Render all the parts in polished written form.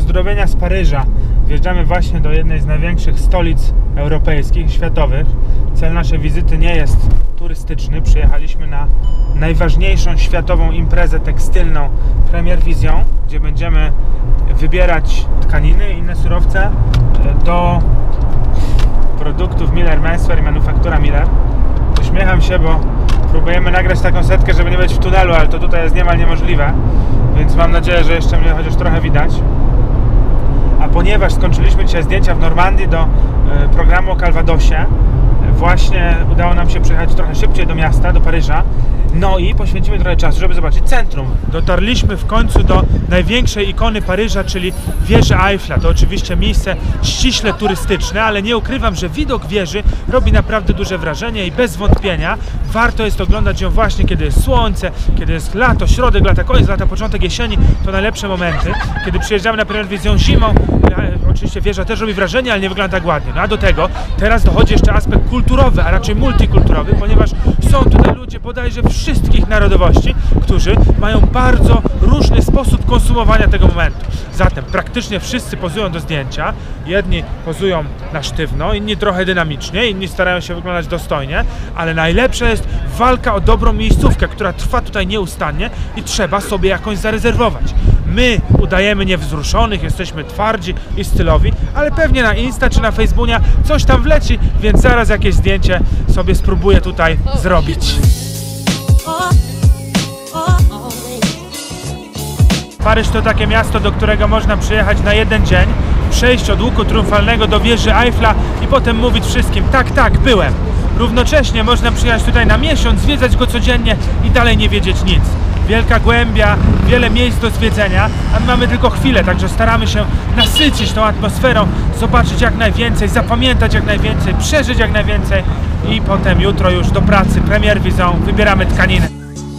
pozdrowienia z Paryża. Wjeżdżamy właśnie do jednej z największych stolic europejskich, światowych. Cel naszej wizyty nie jest turystyczny. Przyjechaliśmy na najważniejszą światową imprezę tekstylną Premier Vision, gdzie będziemy wybierać tkaniny i inne surowce do produktów Miller Menswear i manufaktura Miller. Uśmiecham się, bo próbujemy nagrać taką setkę, żeby nie być w tunelu, ale to tutaj jest niemal niemożliwe, więc mam nadzieję, że jeszcze mnie chociaż trochę widać. A ponieważ skończyliśmy dzisiaj zdjęcia w Normandii do programu o Calvadosie, właśnie udało nam się przyjechać trochę szybciej do miasta, do Paryża. No i poświęcimy trochę czasu, żeby zobaczyć centrum. Dotarliśmy w końcu do największej ikony Paryża, czyli wieży Eiffla. To oczywiście miejsce ściśle turystyczne, ale nie ukrywam, że widok wieży robi naprawdę duże wrażenie i bez wątpienia warto jest oglądać ją właśnie, kiedy jest słońce, kiedy jest lato, środek lata, koniec lata, początek jesieni. To najlepsze momenty. Kiedy przyjeżdżamy na Premier Vision zimą, oczywiście wieża też robi wrażenie, ale nie wygląda tak ładnie. No a do tego teraz dochodzi jeszcze aspekt kulturowy, a raczej multikulturowy, ponieważ są tutaj ludzie bodajże wszystkich narodowości, którzy mają bardzo różny sposób konsumowania tego momentu. Zatem praktycznie wszyscy pozują do zdjęcia. Jedni pozują na sztywno, inni trochę dynamicznie, inni starają się wyglądać dostojnie, ale najlepsza jest walka o dobrą miejscówkę, która trwa tutaj nieustannie i trzeba sobie jakąś zarezerwować. My udajemy niewzruszonych, jesteśmy twardzi i stylowi, ale pewnie na Insta czy na Facebooku coś tam wleci, więc zaraz jakieś zdjęcie sobie spróbuję tutaj zrobić. Paryż to takie miasto, do którego można przyjechać na jeden dzień, przejść od łuku triumfalnego do wieży Eiffla i potem mówić wszystkim: tak, tak, byłem. Równocześnie można przyjechać tutaj na miesiąc, zwiedzać go codziennie i dalej nie wiedzieć nic. Wielka głębia, wiele miejsc do zwiedzenia, a my mamy tylko chwilę, także staramy się nasycić tą atmosferą, zobaczyć jak najwięcej, zapamiętać jak najwięcej, przeżyć jak najwięcej i potem jutro już do pracy, Premier Vision, wybieramy tkaniny.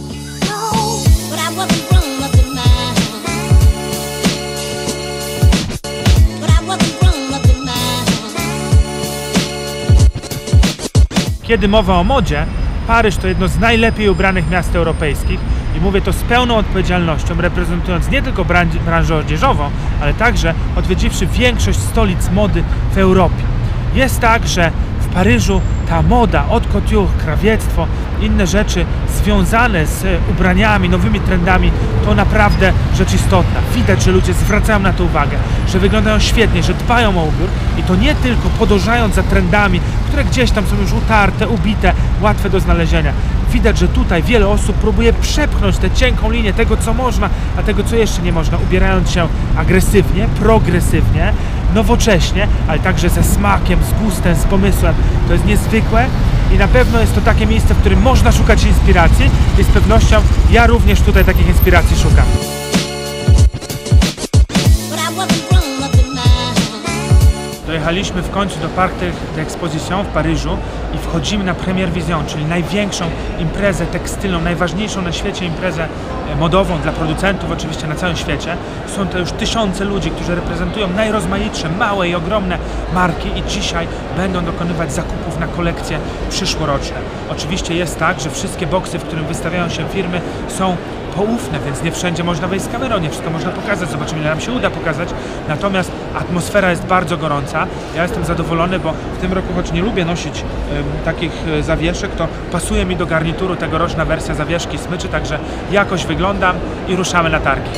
Kiedy mowa o modzie, Paryż to jedno z najlepiej ubranych miast europejskich i mówię to z pełną odpowiedzialnością, reprezentując nie tylko branżę odzieżową, ale także odwiedziwszy większość stolic mody w Europie. Jest tak, że w Paryżu ta moda, haute couture, krawiectwo, inne rzeczy związane z ubraniami, nowymi trendami, to naprawdę rzecz istotna. Widać, że ludzie zwracają na to uwagę, że wyglądają świetnie, że dbają o ubiór i to nie tylko podążając za trendami, które gdzieś tam są już utarte, ubite, łatwe do znalezienia. Widać, że tutaj wiele osób próbuje przepchnąć tę cienką linię tego, co można, a tego, co jeszcze nie można, ubierając się agresywnie, progresywnie, nowocześnie, ale także ze smakiem, z gustem, z pomysłem. To jest niezwykłe i na pewno jest to takie miejsce, w którym można szukać inspiracji i z pewnością ja również tutaj takich inspiracji szukam. Dojechaliśmy w końcu do Parc d'Exposition w Paryżu i wchodzimy na Premier Vision, czyli największą imprezę tekstylną, najważniejszą na świecie imprezę modową dla producentów oczywiście na całym świecie. Są to już tysiące ludzi, którzy reprezentują najrozmaitsze, małe i ogromne marki i dzisiaj będą dokonywać zakupów na kolekcje przyszłoroczne. Oczywiście jest tak, że wszystkie boksy, w którym wystawiają się firmy, są poufne, więc nie wszędzie można wejść z kamerą, nie wszystko można pokazać, zobaczymy, ile nam się uda pokazać. Natomiast atmosfera jest bardzo gorąca. Ja jestem zadowolony, bo w tym roku, choć nie lubię nosić takich zawieszek, to pasuje mi do garnituru tegoroczna wersja zawieszki smyczy, także jakoś wyglądam i ruszamy na targi.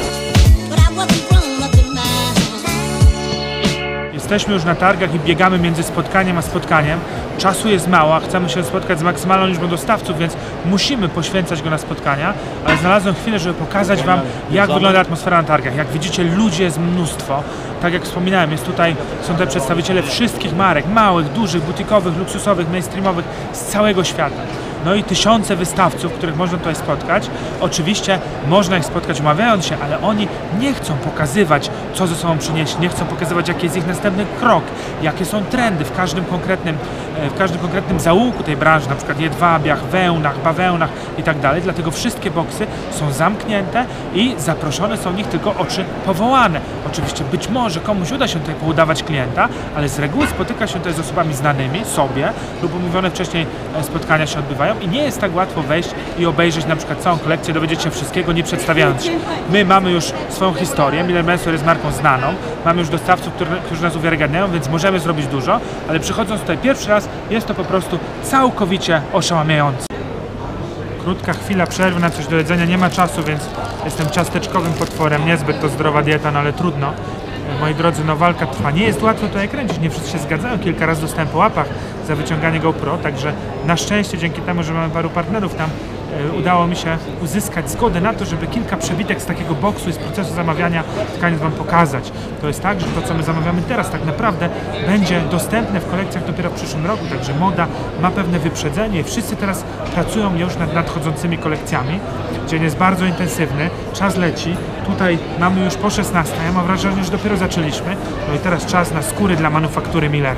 Jesteśmy już na targach i biegamy między spotkaniem a spotkaniem. Czasu jest mało, a chcemy się spotkać z maksymalną liczbą dostawców, więc musimy poświęcać go na spotkania, ale znalazłem chwilę, żeby pokazać Wam, jak wygląda atmosfera na targach. Jak widzicie, ludzi jest mnóstwo. Tak jak wspominałem, są tutaj przedstawiciele wszystkich marek, małych, dużych, butikowych, luksusowych, mainstreamowych z całego świata. No i tysiące wystawców, których można tutaj spotkać. Oczywiście można ich spotkać umawiając się, ale oni nie chcą pokazywać, co ze sobą przynieśli, nie chcą pokazywać, jaki jest ich następny krok, jakie są trendy w każdym konkretnym zaułku tej branży, na przykład jedwabiach, wełnach, bawełnach i tak dalej. Dlatego wszystkie boksy są zamknięte i zaproszone są w nich tylko oczy powołane. Oczywiście być może komuś uda się tutaj poudawać klienta, ale z reguły spotyka się tutaj z osobami znanymi sobie lub umówione wcześniej spotkania się odbywają. trwają i nie jest tak łatwo wejść i obejrzeć na przykład całą kolekcję, dowiedzieć się wszystkiego, nie przedstawiając się. My mamy już swoją historię, Miller Menswear jest marką znaną, mamy już dostawców, którzy nas uwiarygadniają, więc możemy zrobić dużo, ale przychodząc tutaj pierwszy raz, jest to po prostu całkowicie oszałamiające. Krótka chwila przerwy na coś do jedzenia, nie ma czasu, więc jestem ciasteczkowym potworem, niezbyt to zdrowa dieta, no ale trudno. Moi drodzy, no walka trwa. Nie jest łatwo tutaj kręcić, nie wszyscy się zgadzają. Kilka razy dostałem po łapach za wyciąganie GoPro, także na szczęście dzięki temu, że mamy paru partnerów tam, udało mi się uzyskać zgodę na to, żeby kilka przebitek z takiego boksu i z procesu zamawiania tkanin Wam pokazać. To jest tak, że to, co my zamawiamy teraz, tak naprawdę będzie dostępne w kolekcjach dopiero w przyszłym roku, także moda ma pewne wyprzedzenie i wszyscy teraz pracują już nad nadchodzącymi kolekcjami. Dzień jest bardzo intensywny, czas leci. Tutaj mamy już po 16, ja mam wrażenie, że dopiero zaczęliśmy. No i teraz czas na skóry dla manufaktury Miller.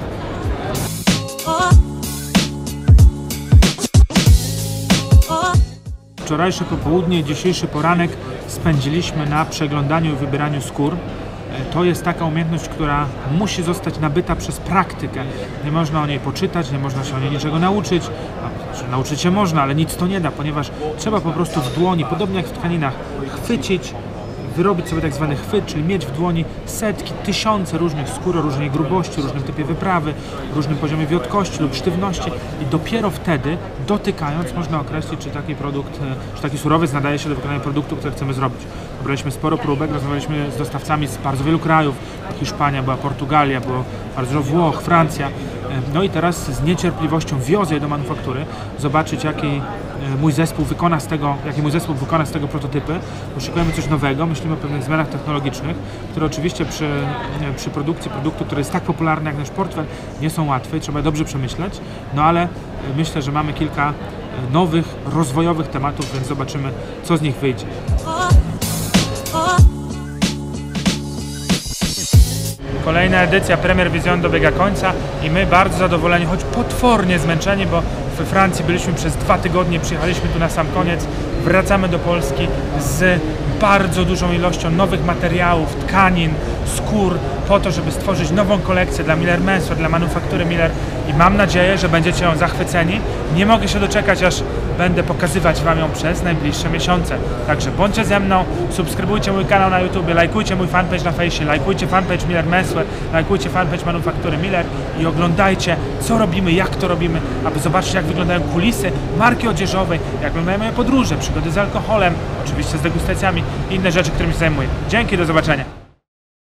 Wczorajsze popołudnie i dzisiejszy poranek spędziliśmy na przeglądaniu i wybieraniu skór. To jest taka umiejętność, która musi zostać nabyta przez praktykę. Nie można o niej poczytać, nie można się o niej niczego nauczyć. Nauczyć się można, ale nic to nie da, ponieważ trzeba po prostu w dłoni, podobnie jak w tkaninach, chwycić, wyrobić sobie tak zwany chwyt, czyli mieć w dłoni setki, tysiące różnych skór o różnej grubości, różnym typie wyprawy, różnym poziomie wiotkości lub sztywności i dopiero wtedy, dotykając, można określić, czy taki produkt, czy taki surowiec nadaje się do wykonania produktu, który chcemy zrobić. Braliśmy sporo próbek, rozmawialiśmy z dostawcami z bardzo wielu krajów. Hiszpania, była Portugalia, było bardzo Włoch, Francja. No i teraz z niecierpliwością wiozę je do manufaktury, zobaczyć jaki mój zespół wykona z tego prototypy. Poszukujemy coś nowego, myślimy o pewnych zmianach technologicznych, które oczywiście przy produkcji produktu, który jest tak popularny jak nasz portfel, nie są łatwe i trzeba je dobrze przemyśleć, no ale myślę, że mamy kilka nowych, rozwojowych tematów, więc zobaczymy, co z nich wyjdzie. Kolejna edycja Premier Vision dobiega końca i my bardzo zadowoleni, choć potwornie zmęczeni, bo we Francji byliśmy przez 2 tygodnie, przyjechaliśmy tu na sam koniec, wracamy do Polski z bardzo dużą ilością nowych materiałów, tkanin, skór, po to, żeby stworzyć nową kolekcję dla Miller Menswear, dla manufaktury Miller i mam nadzieję, że będziecie ją zachwyceni. Nie mogę się doczekać, aż będę pokazywać Wam ją przez najbliższe miesiące. Także bądźcie ze mną, subskrybujcie mój kanał na YouTube, lajkujcie mój fanpage na fejsie, lajkujcie fanpage Miller Menswear, lajkujcie fanpage manufaktury Miller i oglądajcie, co robimy, jak to robimy, aby zobaczyć, jak wyglądają kulisy marki odzieżowej, jak wyglądają moje podróże, przygody z alkoholem, oczywiście z degustacjami i inne rzeczy, którymi się zajmuję. Dzięki, do zobaczenia.